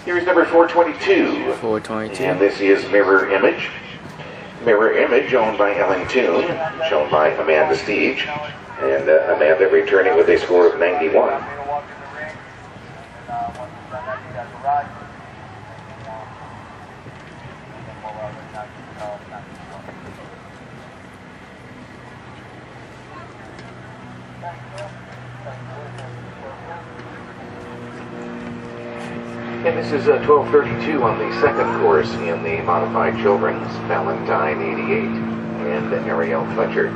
Here's number 422. 422. And this is Mirror Image. Mirror Image, owned by Ellen Toon, shown by Amanda Steege. And Amanda returning with a score of 91. And this is 1232 on the second course in the Modified Children's, Valentine 88 and Ariel Fletcher.